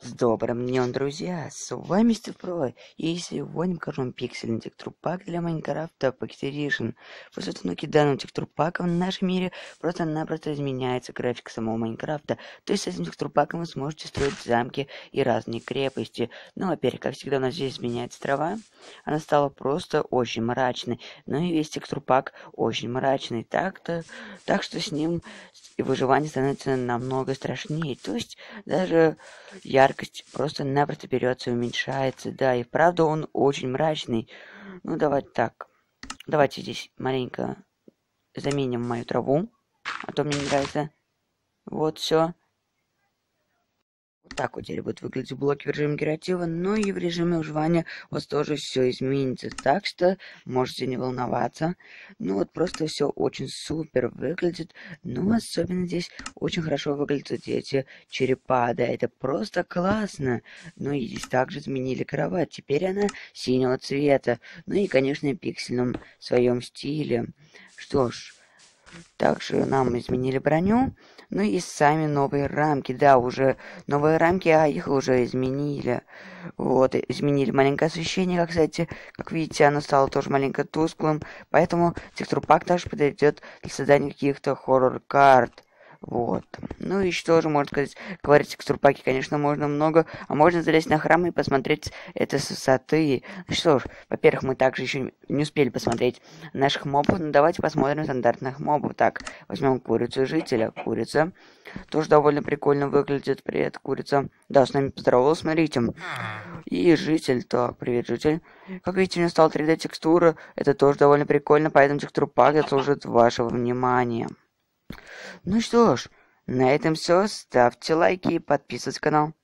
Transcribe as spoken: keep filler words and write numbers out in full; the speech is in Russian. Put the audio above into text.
С добрым днем, друзья! С вами Мистер Про, и сегодня покажу вам пиксельный текстурпак для Майнкрафта Pocket Edition. После установки данного текстурпака в нашем мире просто-напросто изменяется графика самого Майнкрафта. То есть с этим текстурпаком вы сможете строить замки и разные крепости. Ну, во-первых, как всегда, у нас здесь изменяется трава. Она стала просто очень мрачной. Ну и весь текстурпак очень мрачный. Так-то, так что с ним и выживание становится намного страшнее. То есть даже яркость просто-напросто берется и уменьшается. Да, и правда он очень мрачный. Ну, давайте так. Давайте здесь маленько заменим мою траву. А то мне не нравится. Вот, все. Вот так вот теперь будут выглядеть блоки в режиме креатива, но и в режиме выживания у вас тоже все изменится, так что можете не волноваться. Ну вот просто все очень супер выглядит, ну особенно здесь очень хорошо выглядят эти черепа, да, это просто классно. Ну и здесь также изменили кровать, теперь она синего цвета, ну и конечно в пиксельном своем стиле. Что ж, также нам изменили броню, ну и сами новые рамки, да, уже новые рамки, а их уже изменили. Вот, изменили маленькое освещение, как, кстати, как видите, оно стало тоже маленько тусклым, поэтому текстурпак также подойдет для создания каких-то хоррор-карт. Вот. Ну и что же можно сказать? Говорить о текстурпаке, конечно, можно много, а можно залезть на храм и посмотреть это с высоты. Ну что ж, во-первых, мы также еще не успели посмотреть наших мобов, но давайте посмотрим стандартных мобов. Так, возьмем курицу и жителя. Курица тоже довольно прикольно выглядит. Привет, курица. Да, с нами поздоровалась, смотрите. И житель. Так, привет, житель. Как видите, у меня стала три дэ текстура. Это тоже довольно прикольно, поэтому текстурпак заслужит вашего внимания. Ну что ж, на этом все. Ставьте лайки и подписывайтесь на канал.